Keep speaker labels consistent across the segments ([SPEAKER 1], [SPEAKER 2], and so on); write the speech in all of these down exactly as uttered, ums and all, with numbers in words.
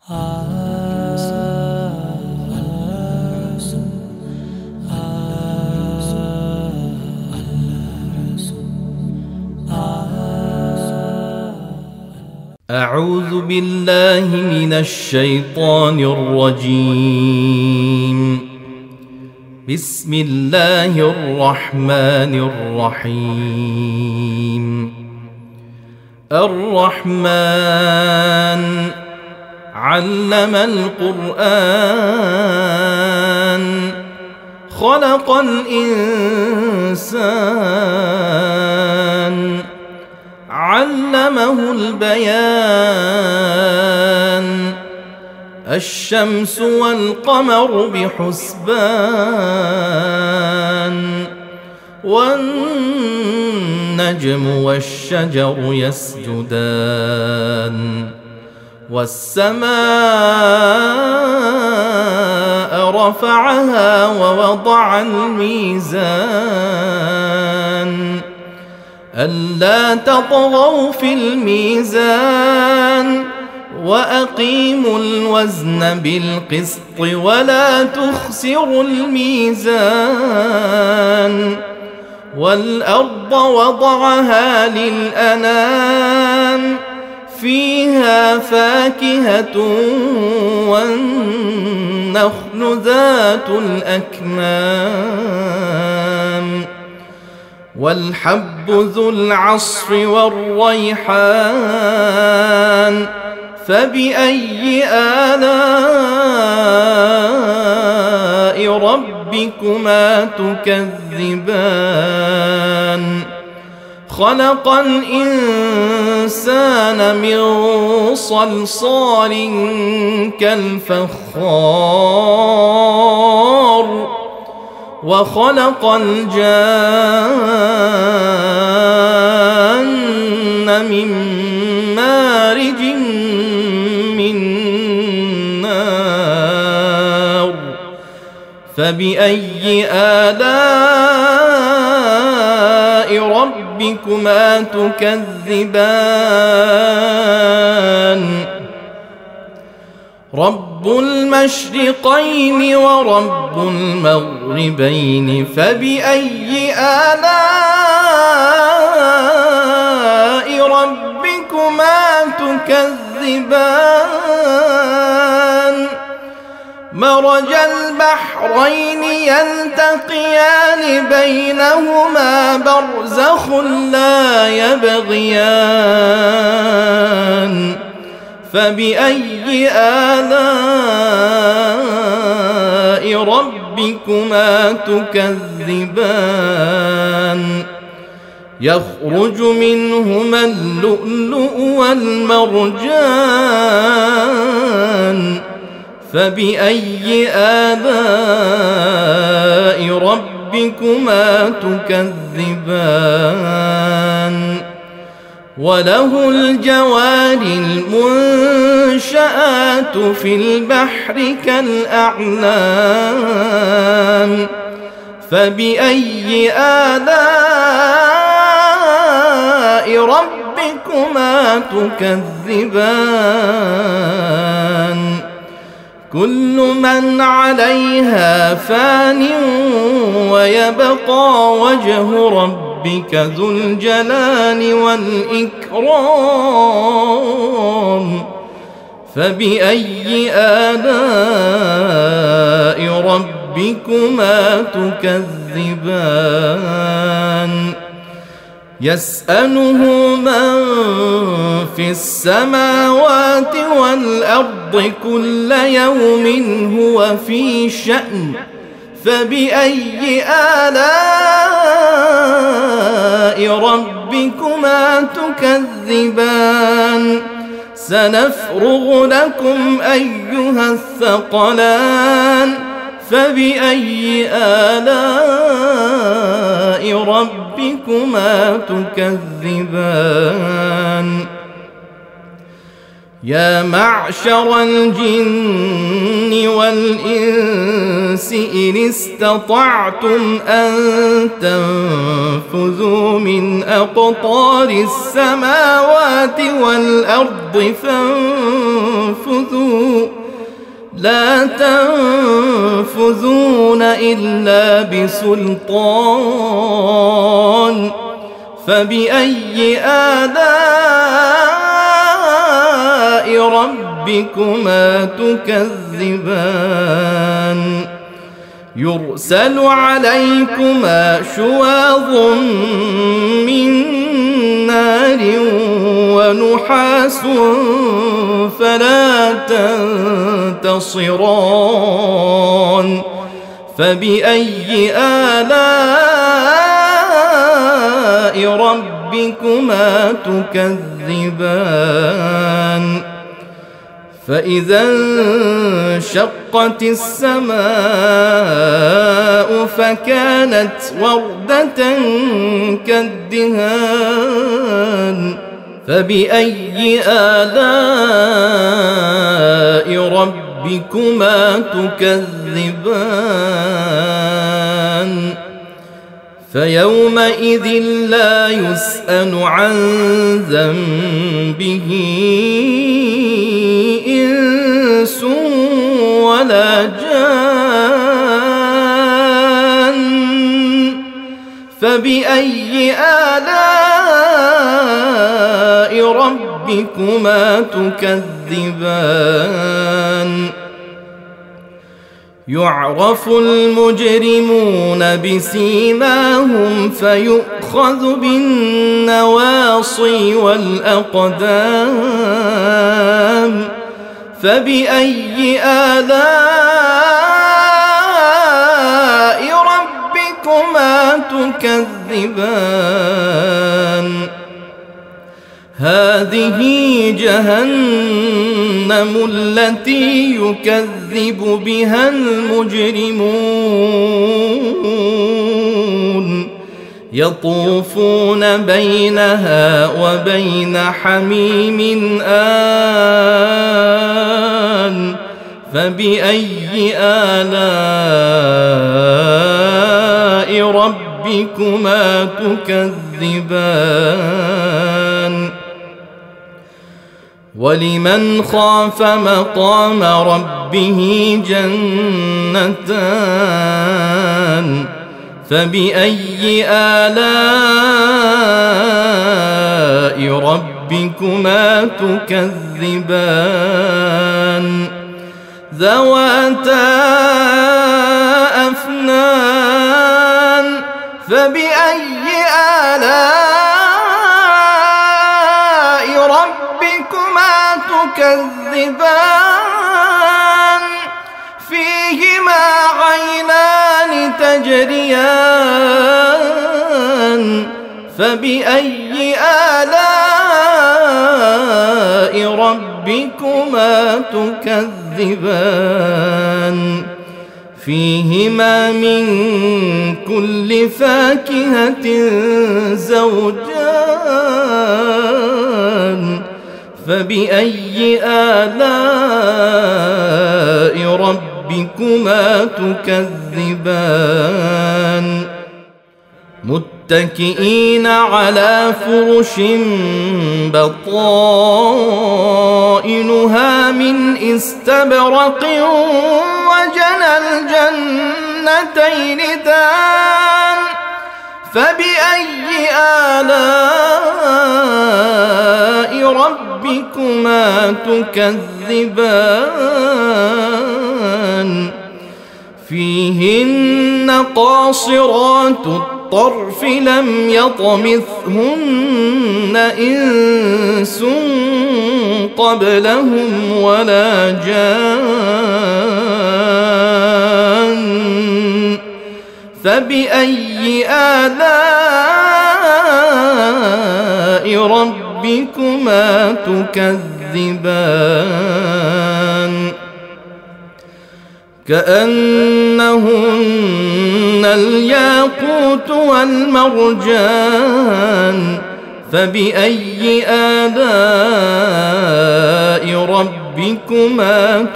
[SPEAKER 1] أعوذ بالله من الشيطان الرجيم. بسم الله الرحمن الرحيم. الرحمن علم القرآن خلق الإنسان علمه البيان. الشمس والقمر بحسبان والنجم والشجر يسجدان والسماء رفعها ووضع الميزان ألا تطغوا في الميزان وأقيموا الوزن بالقسط ولا تخسروا الميزان. والأرض وضعها للأنام فيها فاكهة والنخل ذات الأكمام والحب ذو العصف والريحان فبأي آلاء ربكما تكذبان. خلق الإنسان من صلصال كالفخار وخلق الجان من مارج من نار فبأي آلاء ربكما تكذبان. رب المشرقين ورب المغربين فبأي آلاء ربكما تكذبان. مرج البحرين يلتقيان بينهما برزخ لا يبغيان فبأي آلاء ربكما تكذبان. يخرج منهما اللؤلؤ والمرجان فبأي آلاء ربكما تكذبان. وله الجوار المنشآت في البحر كالأعلام فبأي آلاء ربكما تكذبان. كل من عليها فان ويبقى وجه ربك ذو الجلال والإكرام فبأي آلاء ربكما تكذبان. يسأله من في السماوات والأرض كل يوم هو في شأن فبأي آلاء ربكما تكذبان. سنفرغ لكم أيها الثقلان فبأي آلاء ربكما تكذبان. يا معشر الجن والإنس إن استطعتم أن تنفذوا من أقطار السماوات والأرض فانفذوا لا تنفذون إلا بسلطان فبأي آلاء ربكما تكذبان يرسل عليكما شواظ من نار ونحاس فلا تنتصران فبأي آلاء ربكما تكذبان فإذا انشقت السماء فكانت وردة كالدهان فبأي آلاء ربكما تكذبان فيومئذ لا يسأل عن ذنبه إنس ولا جان فبأي آلاء ربكما تكذبان يعرف المجرمون بسيماهم فيؤخذ بالنواصي والأقدام فبأي آلاء ربكما تكذبان هذه جهنم التي يكذب بها المجرمون يطوفون بينها وبين حميم آن فبأي آلاء ربكما تكذبان ولمن خاف مقام ربه جنتان فبأي آلاء ربكما تكذبان ذواتا أفنان فبأي آلاء ربكما تكذبان فيهما عينان تجريان فبأي آلاء ربكما تكذبان فيهما من كل فاكهة زوجان فبأي آلاء ربكما تكذبان متكئين على فرش بطائنها من استبرق وجنى الجنتين دان فبأي آلاء ربكما تكذبان فيهن قاصرات الطرف لم يطمثهن إنس قبلهم ولا جان فبأي آلاء ربكما تكذبان كأنهن الياقوت والمرجان فبأي آلاء ربكما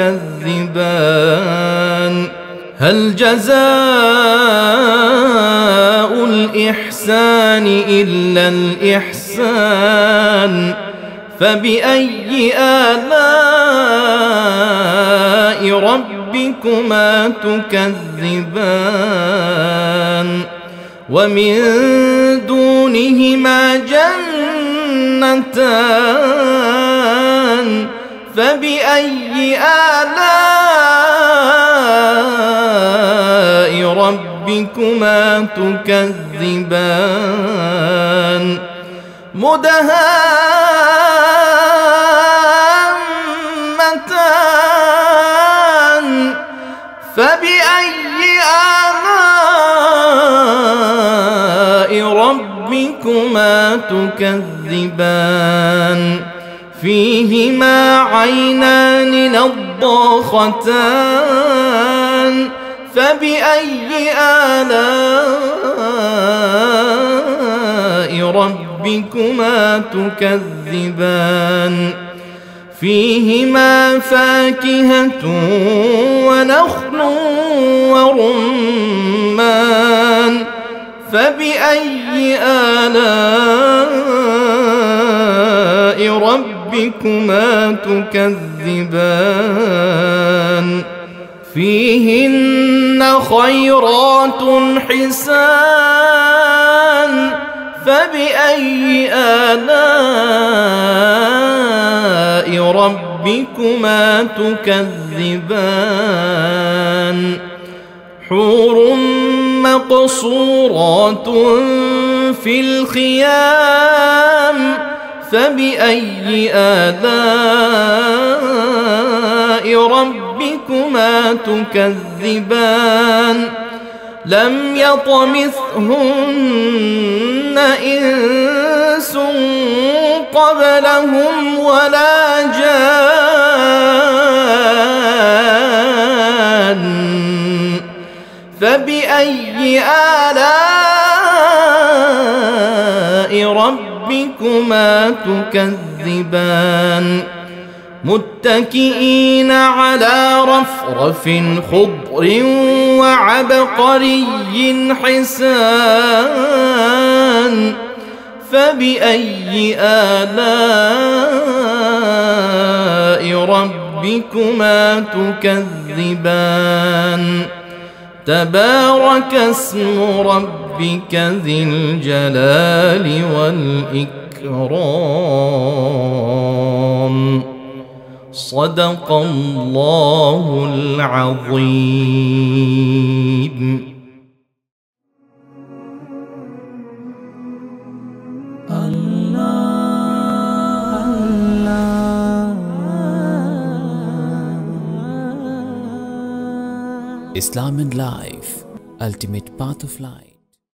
[SPEAKER 1] تكذبان هل جزاء الإحسان إلا الإحسان فبأي آلاء ربكما تكذبان ومن دونهما جنتان فبأي آلاء ربكما تكذبان مدهامتان فبأي آلاء ربكما تكذبان فيهما عينان نضاختان فبأي آلاء ربكما تكذبان فيهما فاكهة ونخل ورمان فبأي آلاء ربكما تكذبان فيهن خيرات حسان فبأي آلاء ربكما تكذبان حور مقصورات في الخيام فبأي آلاء ربكما تكذبان لم يطمثهن إنس قبلهم ولا جان فبأي آلاء ربكما تكذبان متكئين على رفرف خضر وعبقري حسان فبأي آلاء ربكما تكذبان تبارك اسم ربك ذي الجلال والإكرام صدق الله العظيم.
[SPEAKER 2] Islam and Life, Ultimate Path of Life.